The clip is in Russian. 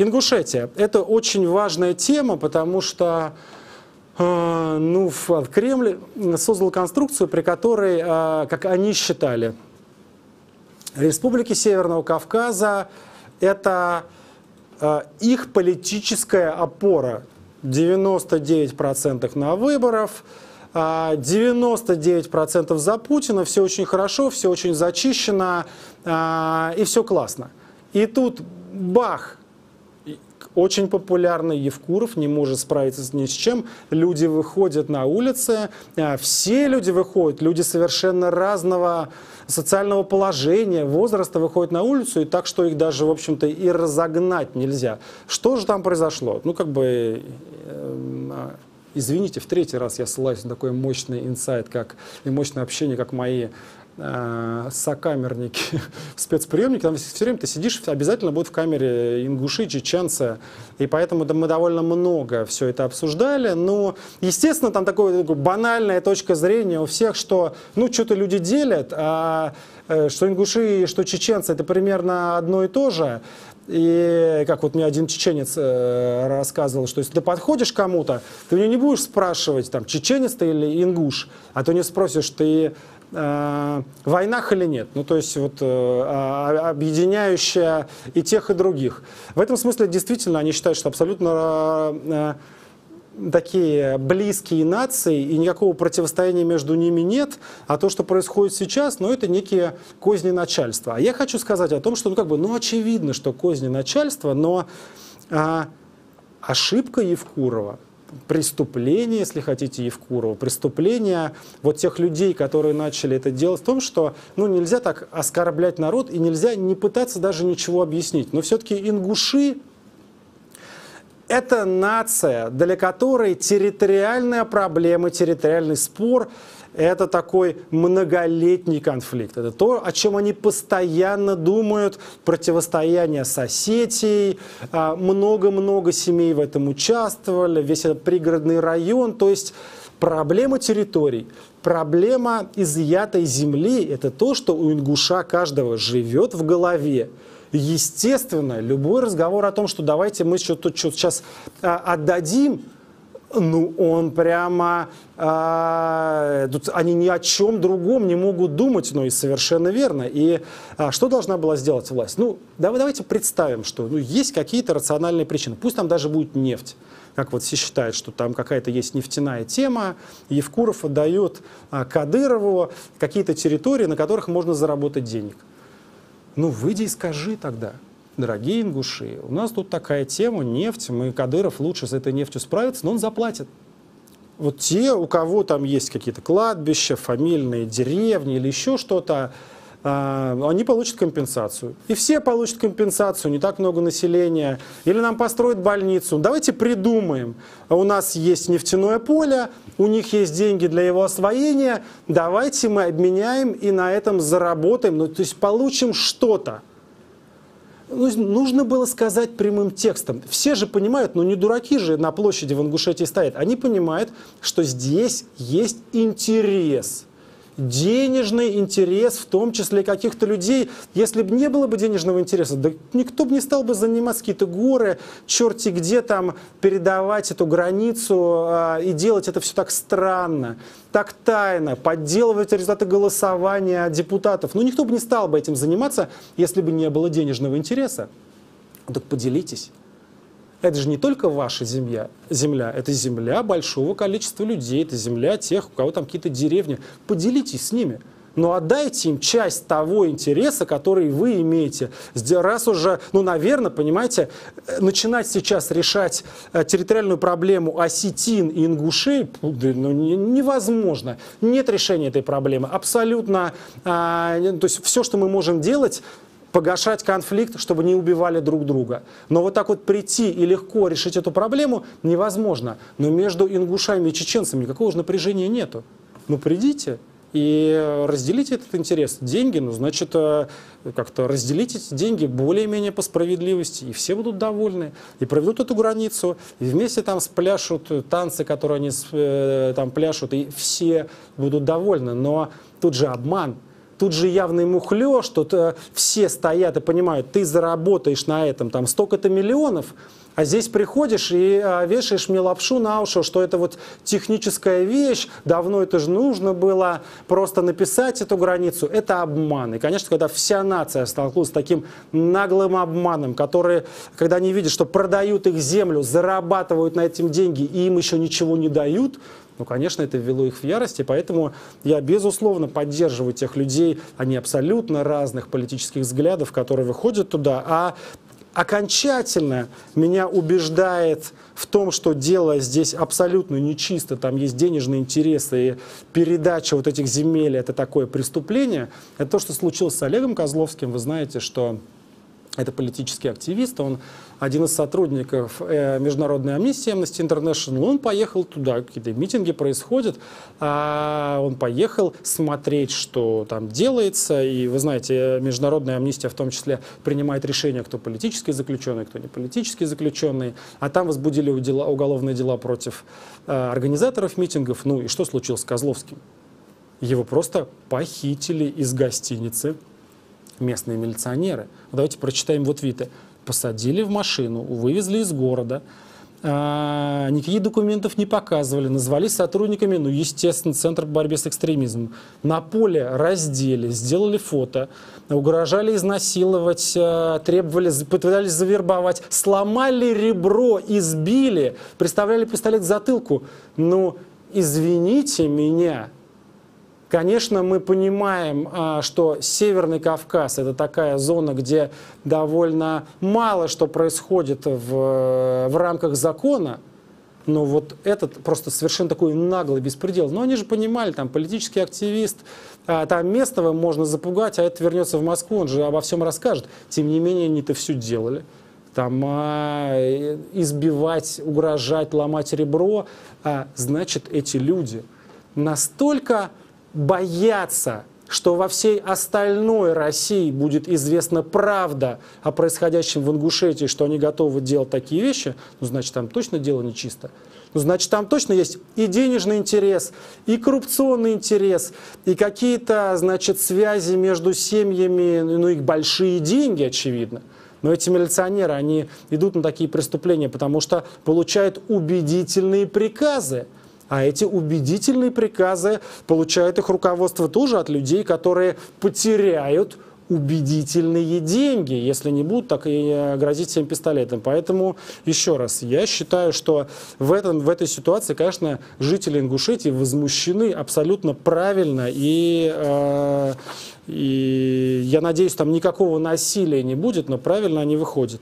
Ингушетия. Это очень важная тема, потому что Кремль создал конструкцию, при которой, как они считали, республики Северного Кавказа – это их политическая опора. 99% на выборах, 99% за Путина, все очень хорошо, все очень зачищено, и все классно. И тут бах! Очень популярный Евкуров, не может справиться ни с чем. Люди выходят на улицы, все люди выходят, люди совершенно разного социального положения, возраста выходят на улицу, и так, что их даже, в общем-то, и разогнать нельзя. Что же там произошло? Извините, в третий раз я ссылаюсь на такой мощный инсайт, и мощное общение, как мои сокамерники в спецприемнике. Там все время ты сидишь, обязательно будут в камере ингуши, чеченцы, и поэтому мы довольно много все это обсуждали. Но, естественно, там такая банальная точка зрения у всех, что, что-то люди делят, а что ингуши, что чеченцы, это примерно одно и то же. И как вот мне один чеченец рассказывал, что если ты подходишь к кому-то, ты у него не будешь спрашивать, там, чеченец ты или ингуш, а ты не спросишь, ты в войнах или нет. То есть объединяющая и тех, и других. В этом смысле действительно они считают, что абсолютно такие близкие нации, и никакого противостояния между ними нет, а то, что происходит сейчас, это некие козни начальства. А я хочу сказать о том, что очевидно, что козни начальства, но ошибка Евкурова, преступление, если хотите, Евкурова, преступление вот тех людей, которые начали это делать, в том, что нельзя так оскорблять народ и нельзя не пытаться даже ничего объяснить. Но все-таки ингуши — это нация, для которой территориальная проблема, территориальный спор — это такой многолетний конфликт. Это то, о чем они постоянно думают. Противостояние с Осетией. Много-много семей в этом участвовали. Весь этот пригородный район. То есть проблема территорий, проблема изъятой земли — это то, что у ингуша каждого живет в голове. Естественно, любой разговор о том, что давайте мы что-то сейчас отдадим, он прямо, тут они ни о чем другом не могут думать, и совершенно верно. И что должна была сделать власть? Давайте представим, что есть какие-то рациональные причины. Пусть там даже будет нефть. Как вот все считают, что там какая-то есть нефтяная тема, Евкуров отдает Кадырову какие-то территории, на которых можно заработать денег. Выйди и скажи тогда: дорогие ингуши, у нас тут такая тема, нефть, Кадыров лучше с этой нефтью справится, но он заплатит. Вот те, у кого там есть какие-то кладбища, фамильные деревни или еще что-то, они получат компенсацию. И все получат компенсацию, не так много населения. Или нам построят больницу. Давайте придумаем. У нас есть нефтяное поле, у них есть деньги для его освоения, давайте мы обменяем и на этом заработаем, то есть получим что-то. Нужно было сказать прямым текстом. Все же понимают, не дураки же на площади в Ингушетии стоят. Они понимают, что здесь есть интерес. Денежный интерес, в том числе каких-то людей. Если бы не было бы денежного интереса, да никто бы не стал бы заниматься какие-то горы, черти где там передавать эту границу и делать это все так странно, так тайно, подделывать результаты голосования депутатов. Никто бы не стал бы этим заниматься, если бы не было денежного интереса. Так поделитесь. Это же не только ваша земля, это земля большого количества людей, это земля тех, у кого там какие-то деревни. Поделитесь с ними, но отдайте им часть того интереса, который вы имеете. Раз уже, наверное, понимаете, начинать сейчас решать территориальную проблему осетин и ингушей невозможно. Нет решения этой проблемы. Абсолютно. То есть все, что мы можем делать, погашать конфликт, чтобы не убивали друг друга. Но вот так вот прийти и легко решить эту проблему невозможно. Но между ингушами и чеченцами никакого же напряжения нету. Придите и разделите этот интерес. Деньги, значит, как-то разделите эти деньги более-менее по справедливости, и все будут довольны, и проведут эту границу, и вместе там спляшут танцы, которые они там пляшут, и все будут довольны. Но тут же обман. тут же явный мухлёж, тут все стоят и понимают, ты заработаешь на этом там столько-то миллионов, а здесь приходишь и вешаешь мне лапшу на уши, что это вот техническая вещь, давно это же нужно было просто написать эту границу. Это обман. И, конечно, когда вся нация столкнулась с таким наглым обманом, которые, когда они видят, что продают их землю, зарабатывают на этом деньги и им еще ничего не дают, ну, конечно, это ввело их в ярость, и поэтому я, безусловно, поддерживаю тех людей, они абсолютно разных политических взглядов, которые выходят туда, а окончательно меня убеждает в том, что дело здесь абсолютно нечисто, там есть денежные интересы, и передача вот этих земель – это такое преступление. Это то, что случилось с Олегом Козловским. Вы знаете, что это политический активист, он один из сотрудников международной амнистии Amnesty International. Он поехал туда, какие-то митинги происходят, он поехал смотреть, что там делается. И вы знаете, международная амнистия в том числе принимает решение, кто политический заключенный, кто не политический заключенный. А там возбудили уголовные дела против организаторов митингов. Ну и что случилось с Козловским? Его просто похитили из гостиницы местные милиционеры. Давайте прочитаем вот виды. Посадили в машину, вывезли из города, никаких документов не показывали, назвались сотрудниками, ну, естественно, Центр по борьбе с экстремизмом. На поле раздели, сделали фото, угрожали изнасиловать, требовали, пытались завербовать, сломали ребро, избили, приставляли пистолет к затылку. Ну, извините меня. Конечно, мы понимаем, что Северный Кавказ – это такая зона, где довольно мало что происходит в рамках закона, но вот этот просто совершенно такой наглый беспредел. Но они же понимали, там политический активист, там местного можно запугать, а это вернется в Москву, он же обо всем расскажет. Тем не менее, они это все делали. Там избивать, угрожать, ломать ребро. Значит, эти люди настолько боятся, что во всей остальной России будет известна правда о происходящем в Ингушетии, что они готовы делать такие вещи, ну, значит, там точно дело нечисто. Ну, значит, там точно есть и денежный интерес, и коррупционный интерес, и какие-то, значит, связи между семьями, ну, их большие деньги, очевидно. Но эти милиционеры, они идут на такие преступления, потому что получают убедительные приказы. А эти убедительные приказы получает их руководство тоже от людей, которые потеряют убедительные деньги, если не будут так и грозить всем пистолетом. Поэтому, еще раз, я считаю, что в этой ситуации, конечно, жители Ингушетии возмущены абсолютно правильно. И я надеюсь, там никакого насилия не будет, но правильно они выходят.